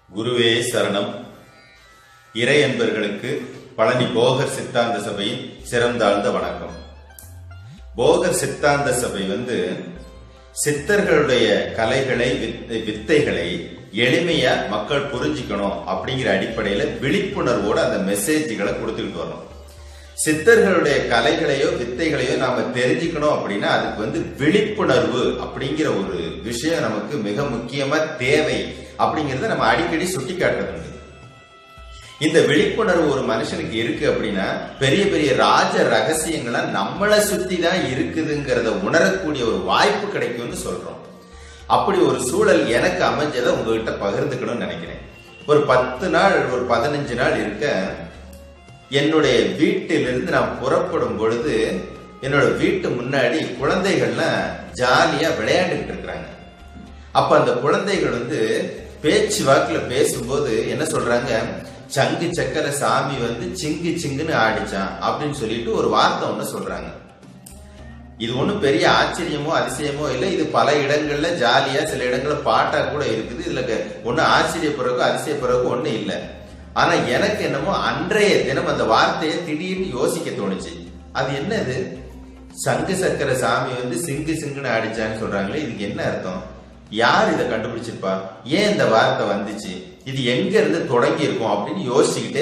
குருவே சரணம். இறை என்பர்களுக்கு பழனி போகர் சித்தாந்த சபையின் சிறந்தாழ்ந்த வணக்கம். போகர் சித்தாந்த சபை சித்தர்களுடைய கலைகளை வித்தைகளை எளிமையா மக்கள் புரிஞ்சுக்கணும் அப்படிங்கிற அடிப்படையில விழிப்புணர்வோட அந்த மெசேஜ்களை கொடுத்துட்டு வரோம். சித்தர்களுடைய கலைகளையோ வித்தைகளையோ நாம தெரிஞ்சுக்கணும் அப்படின்னா அதுக்கு விழிப்புணர்வு அப்படிங்கிற ஒரு விஷயம் நமக்கு மிக முக்கியமா தேவை அப்படிங்கறத நம்ம அடிக்கடி சுட்டி காட்டுறது. இந்த விழிப்புணர்வு ஒரு மனுஷனுக்கு இருக்கு அப்படின்னா பெரிய பெரிய ராஜ ரகசியங்களா நம்மளை சுத்தி தான் இருக்குதுங்கிறத உணரக்கூடிய ஒரு வாய்ப்பு கிடைக்கும்னு சொல்றோம். அப்படி ஒரு சூழல் எனக்கு அமைஞ்சதை உங்ககிட்ட பகிர்ந்துக்கணும்னு நினைக்கிறேன். ஒரு 10 நாள் ஒரு 15 நாள் இருக்க என்னுடைய வீட்டிலிருந்து நான் புறப்படும் பொழுது என்னோட வீட்டு முன்னாடி குழந்தைகள்லாம் ஜாலியா விளையாண்டுகிட்டு இருக்கிறாங்க. அப்ப அந்த குழந்தைகள் பேச்சு வாக்குல பேசும்போது என்ன சொல்றாங்க, சங்கு சக்கர சாமி சிங்கு சிங்குன்னு ஆடிச்சான் அப்படின்னு சொல்லிட்டு ஒரு வார்த்தை ஒண்ணு சொல்றாங்க. இது ஒண்ணும் பெரிய ஆச்சரியமோ அதிசயமோ இல்லை. இது பல இடங்கள்ல ஜாலியா சில இடங்கள்ல பாட்டா கூட இருக்குது. இதுல ஒண்ணு ஆச்சரியப்படுறதுக்கோ அதிசயப்படுறதுக்கோ ஒண்ணு இல்லை. ஆனா எனக்கு என்னமோ அன்றைய தினம் அந்த வார்த்தையை திடீர்னு யோசிக்க தோணுச்சு. அது என்னது, சங்கு சக்கர சாமி சிங்கு சிங்குன்னு ஆடிச்சான்னு சொல்றாங்களே, இதுக்கு என்ன அர்த்தம்? யார் இதை கண்டுபிடிச்சிருப்பா? ஏன் இந்த வார்த்தை வந்துச்சு? இது எங்க இருந்து தொடங்கி இருக்கும் அப்படின்னு யோசிச்சுக்கிட்டே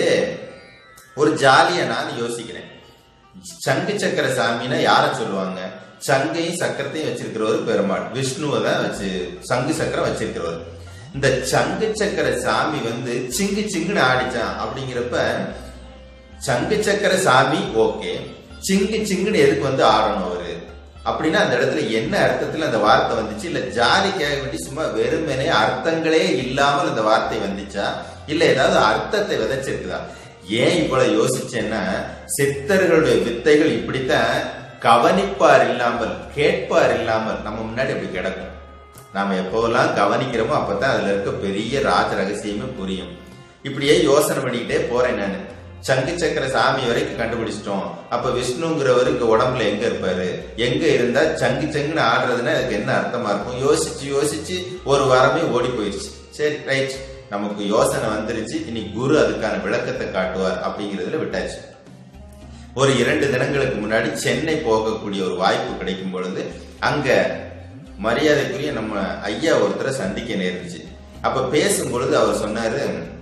ஒரு ஜாலியா நான் யோசிக்கிறேன். சங்கு சக்கர சாமின்னா யார சொல்லுவாங்க? சங்கையும் சக்கரத்தையும் வச்சிருக்கிறவர் பெருமாள், விஷ்ணுவை தான் வச்சு சங்கு சக்கரம் வச்சிருக்கிறவர். இந்த சங்கு சக்கர சாமி சிங்கு சிங்குன்னு ஆடிச்சான் அப்படிங்கிறப்ப சங்கு சக்கர சாமி ஓகே, சிங்கு சிங்குன்னு எதுக்கு ஆடணும் அவரு அப்படின்னா அந்த இடத்துல என்ன அர்த்தத்துல அந்த வார்த்தை வந்துச்சு? இல்ல ஜாலிக்காக வேண்டி சும்மா வெறுமனே அர்த்தங்களே இல்லாமல் அந்த வார்த்தை வந்துச்சா, இல்ல ஏதாவது அர்த்தத்தை விதைச்சிருக்குதா? ஏன் இவ்வளவு யோசிச்சேன்னா, சித்தர்களுடைய வித்தைகள் இப்படித்தான் கவனிப்பார் இல்லாமல் கேட்பார் இல்லாமல் நம்ம முன்னாடி அப்படி கிடக்கும். நாம எப்போதெல்லாம் கவனிக்கிறோமோ அப்பதான் அதுல இருக்க பெரிய ராஜ ரகசியமே புரியும். இப்படியே யோசனை பண்ணிக்கிட்டே போறேன் நான். சங்கு சக்கர சாமி வரைக்கும் கண்டுபிடிச்சிட்டோம். அப்ப விஷ்ணுங்கிறவரு இங்க உடம்புல எங்க இருப்பாரு, எங்க இருந்தா சங்கு சங்குன்னு ஆடுறதுன்னா அதுக்கு என்ன அர்த்தமா இருக்கும்? யோசிச்சு யோசிச்சு ஒரு வாரமே ஓடி போயிடுச்சு. சரி ரைட், நமக்கு யோசனை வந்துருச்சு, இனி குரு அதுக்கான விளக்கத்தை காட்டுவார் அப்படிங்கிறதுல விட்டாச்சு. ஒரு 2 தினங்களுக்கு முன்னாடி சென்னை போகக்கூடிய ஒரு வாய்ப்பு கிடைக்கும் பொழுது அங்க மரியாதைக்குரிய நம்ம ஐயா ஒருத்தரை சந்திக்க நேர்ந்துச்சு. அப்ப பேசும் பொழுது அவர் சொன்னாரு,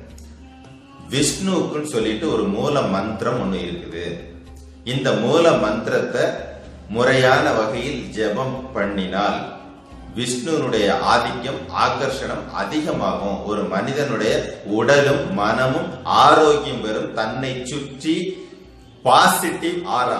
விஷ்ணுவுக்குன்னு சொல்லிட்டு ஒரு மூல மந்திரம் ஒண்ணு இருக்குது. இந்த மூல மந்திரத்தை முறையான வகையில் ஜெபம் பண்ணினால் விஷ்ணுனுடைய ஆதிக்கம் ஆகர்ஷணம் அதிகமாகும். ஒரு மனிதனுடைய உடலும் மனமும் ஆரோக்கியம் பெறும். தன்னை சுற்றி பாசிட்டிவ் ஆரா,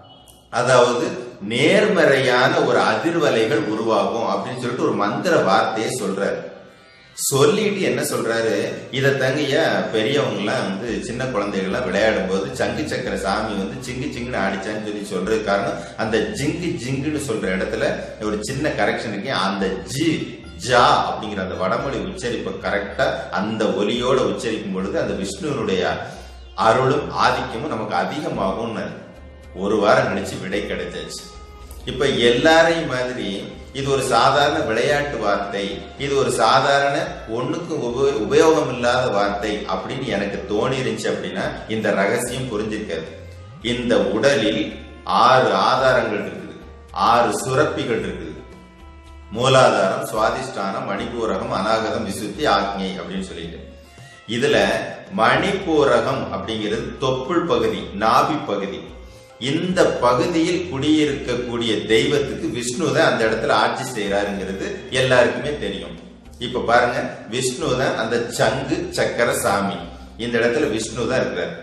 அதாவது நேர்மறையான ஒரு அதிர்வலைகள் உருவாகும் அப்படின்னு சொல்லிட்டு ஒரு மந்திர வார்த்தையை சொல்றாரு. சொல்லிட்டு என்ன சொல்றாரு, இதை தங்கிய பெரியவங்க எல்லாம் சின்ன குழந்தைகள்லாம் விளையாடும் போது சங்கு சக்கர சாமி சிங்கு சிங்குன்னு ஆடிச்சான்னு சொல்லி சொல்றது காரணம், அந்த ஜிங்கு ஜிங்குன்னு சொல்ற இடத்துல ஒரு சின்ன கரெக்ஷன் இருக்கு. அந்த ஜி ஜா அப்படிங்கிற அந்த வடமொழி உச்சரிப்பை கரெக்டா அந்த ஒலியோட உச்சரிக்கும் பொழுது அந்த விஷ்ணுனுடைய அருளும் ஆதிக்கமும் நமக்கு அதிகமாகும். ஒரு வாரம் கழிச்சு விடை கிடைச்சாச்சு. இப்ப எல்லாரையும் மாதிரி இது ஒரு சாதாரண விளையாட்டு வார்த்தை, இது ஒரு சாதாரண ஒண்ணுக்கு உபயோகம் இல்லாத வார்த்தை அப்படின்னு எனக்கு தோணி இருந்துச்சு அப்படின்னா இந்த ரகசியம் புரிஞ்சிருக்காது. இந்த உடலில் 6 ஆதாரங்கள் இருக்குது, 6 சுரப்பிகள் இருக்குது. மூலாதாரம், சுவாதிஷ்டானம், மணிப்பூரகம், அநாகதம், விசுத்தி, ஆக்ஞை அப்படின்னு சொல்லிட்டு இதுல மணிப்பூரகம் அப்படிங்கிறது தொப்புள் பகுதி, நாபி பகுதி. இந்த பகுதியில் குடியிருக்கக்கூடிய தெய்வத்துக்கு விஷ்ணு தான் அந்த இடத்துல ஆட்சி செய்யறாருங்கிறது எல்லாருக்குமே தெரியும். இப்ப பாருங்க, விஷ்ணு தான் அந்த சங்கு சக்கர சாமி. இந்த இடத்துல விஷ்ணு தான் இருக்கிறார்.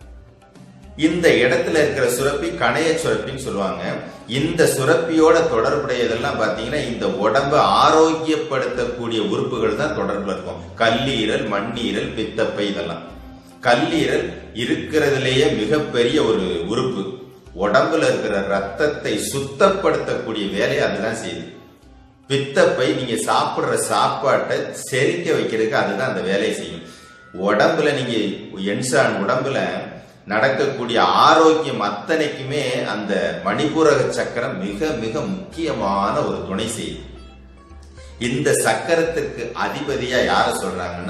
இந்த இடத்துல இருக்கிற சுரப்பி கணைய சுரப்பின்னு சொல்லுவாங்க. இந்த சுரப்பியோட தொடர்புடையதெல்லாம் பாத்தீங்கன்னா இந்த உடம்பை ஆரோக்கியப்படுத்தக்கூடிய உறுப்புகள் தான் தொடர்புல இருக்கும். கல்லீரல், மண்ணீரல், பித்தப்பை, இதெல்லாம். கல்லீரல் இருக்கிறதுலேயே மிகப்பெரிய ஒரு உறுப்பு. உடம்புல இருக்கிற ரத்தத்தை சுத்தப்படுத்தக்கூடிய வேலையை அதுதான் செய்யுது. பித்தப்பை நீங்க சாப்பிடுற சாப்பாட்டை செரிக்க வைக்கிறதுக்கு அதுதான் அந்த வேலையை செய்யும். உடம்புல நீங்க என்சான் உடம்புல நடக்கக்கூடிய ஆரோக்கியம் அத்தனைக்குமே அந்த மணிப்பூரக சக்கரம் மிக மிக முக்கியமான ஒரு துணை செய்யுது. இந்த சக்கரத்துக்கு அதிபதியா யார சொல்றாங்கன்னா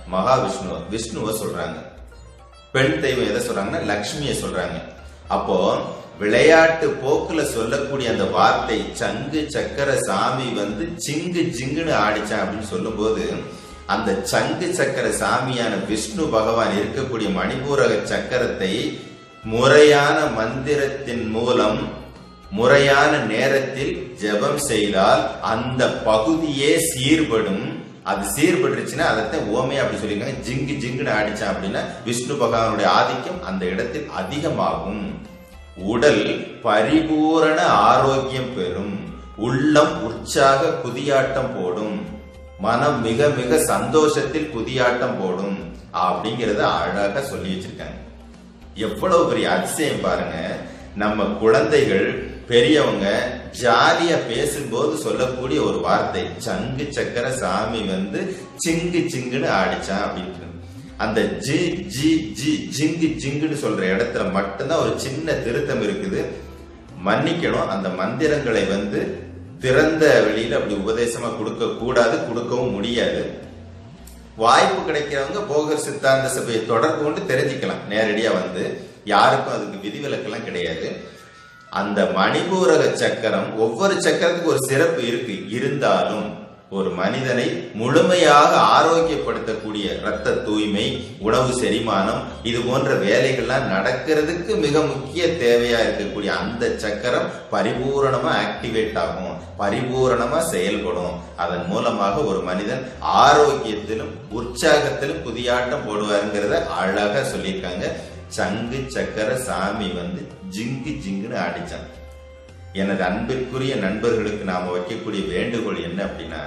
விஷ்ணுவை சொல்றாங்க. பெண் தெய்வம் எதை சொல்றாங்கன்னா லக்ஷ்மியை சொல்றாங்க. அப்போ விளையாட்டு போக்குல சொல்லக்கூடிய அந்த வார்த்தை சங்கு சக்கர சாமி வந்து சிங்கு ஜிங்குன்னு ஆடிச்சான் அப்படின்னு சொல்லும் போது அந்த சங்கு சக்கர சாமியான விஷ்ணு பகவான் இருக்கக்கூடிய மணிபூரக சக்கரத்தை முறையான மந்திரத்தின் மூலம் முறையான நேரத்தில் ஜெபம் செய்தால் அந்த பகுதியே சீர்படும். அது சீர்பட்டுருச்சுன்னா அதைத்தான் ஓமையா அப்படி சொல்லியிருக்காங்க. ஜிங்கு ஜிங்குன்னு ஆடிச்சான் அப்படின்னா விஷ்ணு பகவானுடைய ஆதிக்கம் அந்த இடத்தில் அதிகமாகும். உடல் பரிபூரண ஆரோக்கியம் பெறும். உள்ளம் உற்சாக குதியாட்டம் போடும். மனம் மிக மிக சந்தோஷத்தில் குதியாட்டம் போடும் அப்படிங்கறத அழகா சொல்லி வச்சிருக்காங்க. எவ்வளவு பெரிய அதிசயம் பாருங்க. நம்ம குழந்தைகள் பெரியவங்க ஜாலியா பேசும்போது சொல்லக்கூடிய ஒரு வார்த்தை சங்கு சக்கர சாமி வந்து சிங்கு சிங்குன்னு ஆடிச்சான் அப்படின்னு. அந்த ஜி ஜி ஜி ஜிங்கு ஜிங்குன்னு சொல்ற இடத்துல மட்டும்தான் ஒரு சின்ன திருத்தம் இருக்குது. மன்னிக்கணும், அந்த மந்திரங்களை வந்து திறந்த வெளியில அப்படி உபதேசமா கொடுக்க கூடாது, கொடுக்கவும் முடியாது. வாய்ப்பு கிடைக்கிறவங்க போகர் சித்தாந்த சபையை தொடர்பு கொண்டு தெரிஞ்சுக்கலாம். நேரடியா வந்து யாருக்கும் அதுக்கு விதிவிலக்கெல்லாம் கிடையாது. அந்த மணிபூரக சக்கரம் ஒவ்வொரு சக்கரத்துக்கு ஒரு சிறப்பு இருக்கு. இருந்தாலும் ஒரு மனிதனை முழுமையாக ஆரோக்கியப்படுத்தக்கூடிய இரத்த தூய்மை, உணவு செரிமானம், இது போன்ற வேலைகள்லாம் நடக்கிறதுக்கு மிக முக்கிய தேவையா இருக்கக்கூடிய அந்த சக்கரம் பரிபூரணமா ஆக்டிவேட் ஆகும், பரிபூரணமா செயல்படும். அதன் மூலமாக ஒரு மனிதன் ஆரோக்கியத்திலும் உற்சாகத்திலும் புதியாட்டம் போடுவாருங்கிறத அழகா சொல்லியிருக்காங்க. சங்கு சக்கர சாமி வந்து ஜிங்கு ஜிங்குன்னு ஆடிச்சான். எனது அன்பிற்குரிய நண்பர்களுக்கு நாம வைக்கக்கூடிய வேண்டுகோள் என்ன அப்படின்னா,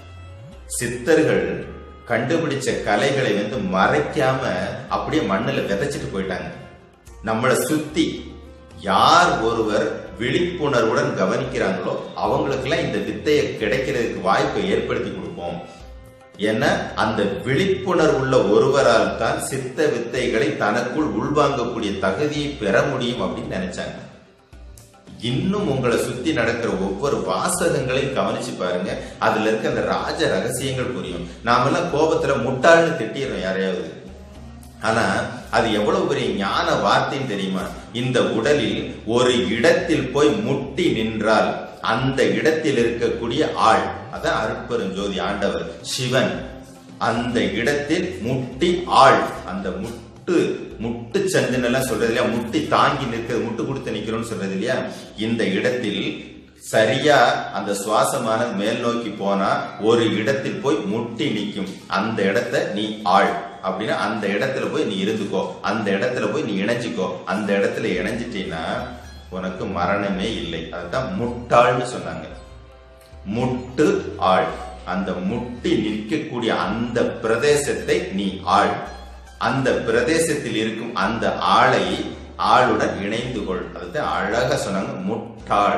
சித்தர்கள் கண்டுபிடிச்ச கலைகளை வந்து மறைக்காம அப்படியே மண்ணுல விதைச்சிட்டு போயிட்டாங்க. நம்மளை சுத்தி யார் ஒருவர் விழிப்புணர்வுடன் கவனிக்கிறாங்களோ அவங்களுக்கெல்லாம் இந்த வித்தையை கிடைக்கிறதுக்கு வாய்ப்பை ஏற்படுத்தி கொடுப்போம். ஏன்னா அந்த விழிப்புணர்வுள்ள ஒருவரால் தான் சித்த வித்தைகளை தனக்குள் உள்வாங்கக்கூடிய தகுதியை பெற முடியும் அப்படின்னு நினைச்சாங்க. இன்னும் உங்களை சுத்தி நடக்கிற ஒவ்வொரு வாசகங்களையும் கவனிச்சு பாருங்க. அதுல இருக்க அந்த ராஜ ரகசியங்கள் புரியும். நாமெல்லாம் கோபத்துல முட்டாள்னு திட்டிடுறோம் யாரையாவது. ஆனா அது எவ்வளவு பெரிய ஞான வார்த்தைன்னு தெரியுமா? இந்த உடலில் ஒரு இடத்தில் போய் முட்டி நின்றால் அந்த இடத்தில் இருக்கக்கூடிய ஆள், அதான் அருட்பெருஞ்சோதி ஆண்டவர் சிவன், அந்த இடத்தில் முட்டி ஆள், அந்த முட்டு சந்துன்னு எல்லாம் சொல்றது இல்லையா, முட்டி தாங்கி நிற்கிறது, முட்டு கொடுத்து நிக்கிறோம்னு சொல்றது இல்லையா, இந்த இடத்தில் சரியா அந்த சுவாசமான மேல் நோக்கி போனா ஒரு இடத்தில் போய் முட்டி நிற்கும். அந்த இடத்தை நீ ஆள் அப்படின்னா அந்த இடத்துல போய் நீ இருந்துக்கோ, அந்த இடத்துல போய் நீ இணைஞ்சிக்கோ. அந்த இடத்துல இணைஞ்சிட்டீன்னா உனக்கு மரணமே இல்லை. அதுதான் முட்டாள்னு சொன்னாங்க. முட்டு ஆள், அந்த முட்டி நிற்கக்கூடிய அந்த பிரதேசத்தை நீ ஆள். அந்த பிரதேசத்தில் இருக்கும் அந்த ஆளை ஆளுடன் இணைந்து கொள். அதுதான் அழகா சொன்னாங்க, முட்டாள்.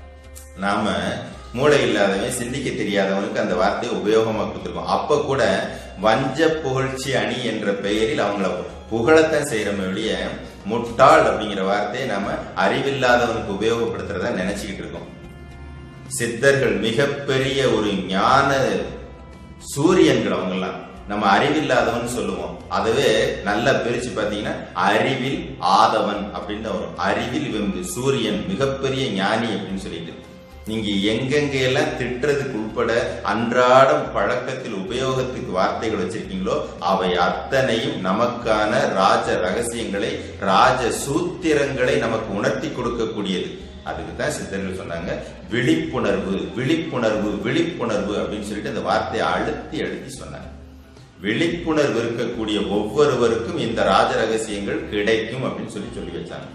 நாம மூளை இல்லாதவன் சிந்திக்க தெரியாதவனுக்கு அந்த வார்த்தையை உபயோகமா கொடுத்துருக்கோம். அப்ப கூட வஞ்ச புகழ்ச்சி அணி என்ற பெயரில் அவங்கள புகழத்தான் செய்யறோம் வெளிய முட்டாள் அப்படிங்கிற வார்த்தையை நாம அறிவில்லாதவனுக்கு உபயோகப்படுத்துறதா நினைச்சுக்கிட்டு இருக்கோம். சித்தர்கள் மிகப்பெரிய ஒரு ஞான சூரியன்கள் அவங்கெல்லாம். நம்ம அறிவில்லாதவன் சொல்லுவோம். அதுவே நல்லா பிரிச்சு பாத்தீங்கன்னா அறிவில் ஆதவன் அப்படின்னு வரும். அறிவில் இவன் சூரியன், மிகப்பெரிய ஞானி அப்படின்னு சொல்லிட்டு நீங்க எங்கெங்க எல்லாம் திட்டுறதுக்கு உட்பட அன்றாடம் பழக்கத்தில் உபயோகத்துக்கு வார்த்தைகள் வச்சிருக்கீங்களோ அவை அத்தனையும் நமக்கான ராஜ ரகசியங்களை, ராஜ சூத்திரங்களை நமக்கு உணர்த்தி கொடுக்கக்கூடியது. அதுக்கு தான் சித்தர்கள் சொன்னாங்க விழிப்புணர்வு, விழிப்புணர்வு, விழிப்புணர்வு அப்படின்னு சொல்லிட்டு அந்த வார்த்தையை அழுத்தி அழுத்தி சொன்னாங்க. விழிப்புணர்வு இருக்கக்கூடிய ஒவ்வொருவருக்கும் இந்த ராஜ ரகசியங்கள் கிடைக்கும் அப்படின்னு சொல்லி வச்சாங்க.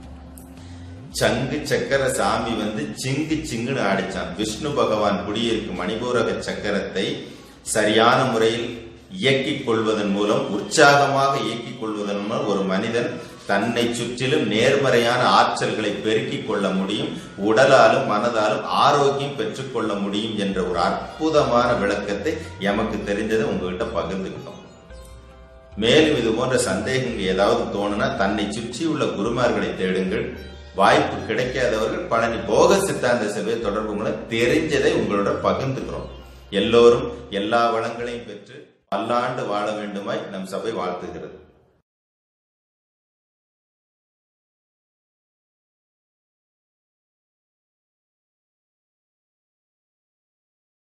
சங்கு சக்கர சாமி வந்து சிங்கு சிங்குன்னு ஆடிச்சான். விஷ்ணு பகவான் குடியிருக்கும் மணிபூரக சக்கரத்தை சரியான முறையில் இயக்கிக் கொள்வதன் மூலம், உற்சாகமாக இயக்கிக் கொள்வதன் மூலம் ஒரு மனிதன் தன்னை சுற்றிலும் நேர்மறையான ஆற்றல்களை பெருக்கிக் கொள்ள முடியும், உடலாலும் மனதாலும் ஆரோக்கியம் பெற்றுக்கொள்ள முடியும் என்ற ஒரு அற்புதமான விளக்கத்தை எமக்கு தெரிஞ்சதை உங்ககிட்ட பகிர்ந்துக்கிட்டோம். மேலும் இது போன்ற சந்தேகங்கள் ஏதாவது தோணுனா தன்னை சுற்றியுள்ள குருமார்களை தேடுங்கள். வாய்ப்பு கிடைக்காதவர்கள் பழனி போக சித்தாந்த சபையை தொடர்பு மூலம் தெரிஞ்சதை உங்களோட பகிர்ந்துக்கிறோம். எல்லோரும் எல்லா வளங்களையும் பெற்று பல்லாண்டு வாழ வேண்டுமாய் நம் சபை வாழ்த்துகிறது.